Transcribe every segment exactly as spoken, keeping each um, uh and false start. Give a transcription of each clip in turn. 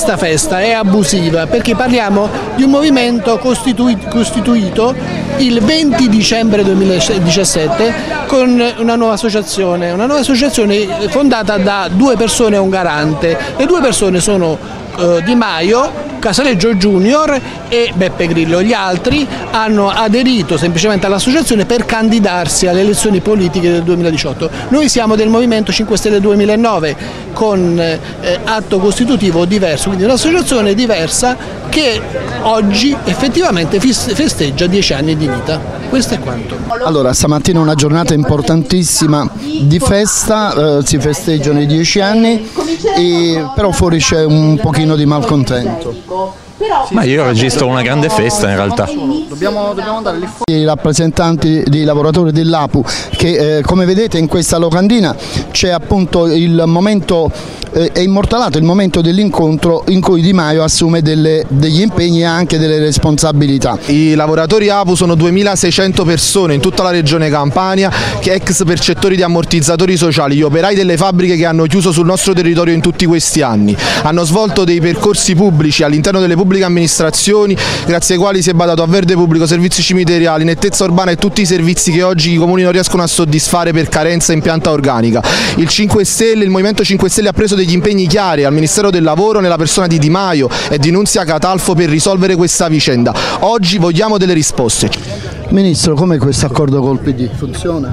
questa festa è abusiva perché parliamo di un movimento costituito, costituito il venti dicembre duemiladiciassette con una nuova associazione, una nuova associazione fondata da due persone e un garante. Le due persone sono eh, Di Maio, Casaleggio Junior e Beppe Grillo. Gli altri hanno aderito semplicemente all'associazione per candidarsi alle elezioni politiche del duemiladiciotto. Noi siamo del Movimento cinque Stelle duemilanove con eh, atto costitutivo diverso, quindi un'associazione diversa che oggi effettivamente festeggia dieci anni di vita. Questo è quanto. Allora, stamattina è una giornata importantissima di festa, eh, si festeggiano i dieci anni, e, però fuori c'è un pochino di malcontento. Ma io registro una grande festa in realtà. Dobbiamo, dobbiamo andare lì fuori. I rappresentanti dei lavoratori dell'A P U che eh, come vedete in questa locandina c'è appunto il momento, eh, è immortalato il momento dell'incontro in cui Di Maio assume delle, degli impegni e anche delle responsabilità. I lavoratori A P U sono duemilaseicento persone in tutta la regione Campania, che ex percettori di ammortizzatori sociali, gli operai delle fabbriche che hanno chiuso sul nostro territorio in tutti questi anni. Hanno svolto dei percorsi pubblici all'interno delle pubbliche amministrazioni, grazie ai quali si è badato a verde pubblico, servizi cimiteriali, nettezza urbana e tutti i servizi che oggi i comuni non riescono a soddisfare per carenza in pianta organica. Il cinque Stelle, il Movimento cinque Stelle ha preso degli impegni chiari al Ministero del Lavoro nella persona di Di Maio e di Nunzia Catalfo per risolvere questa vicenda. Oggi vogliamo delle risposte. Ministro, come questo accordo col P D? Funziona?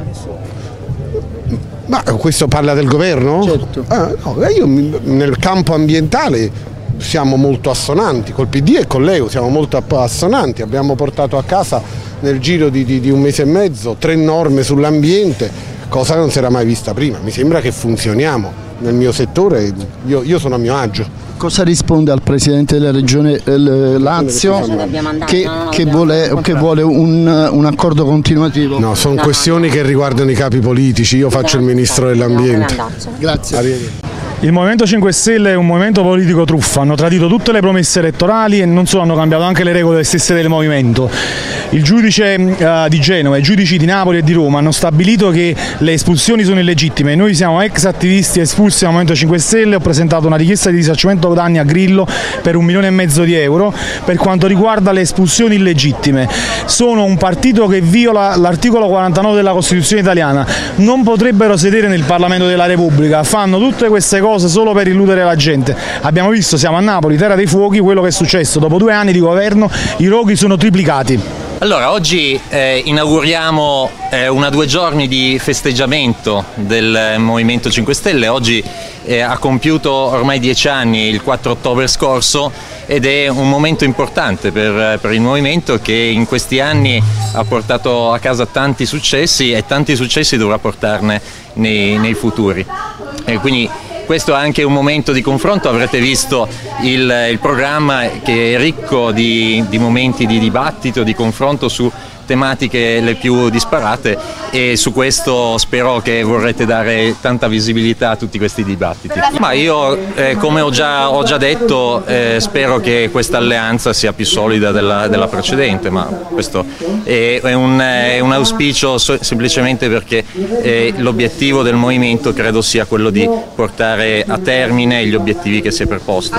Ma questo parla del governo? Certo. Ah, no, io nel campo ambientale siamo molto assonanti, col P D e con l'E U siamo molto assonanti, abbiamo portato a casa nel giro di, di, di un mese e mezzo tre norme sull'ambiente, cosa che non si era mai vista prima. Mi sembra che funzioniamo nel mio settore, io, io sono a mio agio. Cosa risponde al Presidente della Regione eh, Lazio che, che vuole, che vuole un, un accordo continuativo? No, sono questioni che riguardano i capi politici, io faccio il Ministro dell'Ambiente. Grazie. Il Movimento cinque Stelle è un movimento politico truffa, hanno tradito tutte le promesse elettorali e non solo, hanno cambiato anche le regole stesse del movimento. Il giudice uh, di Genova, i giudici di Napoli e di Roma hanno stabilito che le espulsioni sono illegittime. Noi siamo ex attivisti espulsi dal Movimento cinque Stelle, ho presentato una richiesta di risarcimento danni a Grillo per un milione e mezzo di euro per quanto riguarda le espulsioni illegittime. Sono un partito che viola l'articolo quarantanove della Costituzione italiana, non potrebbero sedere nel Parlamento della Repubblica, fanno tutte queste cose solo per illudere la gente. Abbiamo visto, siamo a Napoli, terra dei fuochi, quello che è successo dopo due anni di governo, i roghi sono triplicati. Allora, oggi eh, inauguriamo eh, una due giorni di festeggiamento del Movimento cinque Stelle. Oggi eh, ha compiuto ormai dieci anni, il quattro ottobre scorso, ed è un momento importante per, per il Movimento, che in questi anni ha portato a casa tanti successi e tanti successi dovrà portarne nei, nei futuri. E quindi questo è anche un momento di confronto, avrete visto il, il programma che è ricco di, di momenti di dibattito, di confronto su tematiche le più disparate, e su questo spero che vorrete dare tanta visibilità a tutti questi dibattiti. Ma io, eh, come ho già, ho già detto, eh, spero che questa alleanza sia più solida della, della precedente, ma questo è, è, un, è un auspicio so, semplicemente perché eh, l'obiettivo del movimento credo sia quello di portare a termine gli obiettivi che si è preposto.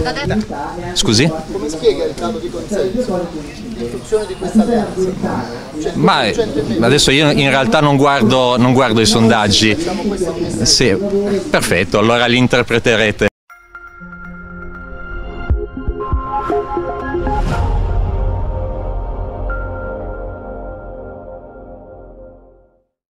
Scusi? Come spiega il dato di consenso in funzione di questa alleanza? Ma adesso io in realtà non guardo, non guardo i sondaggi. Sì, perfetto, allora li interpreterete.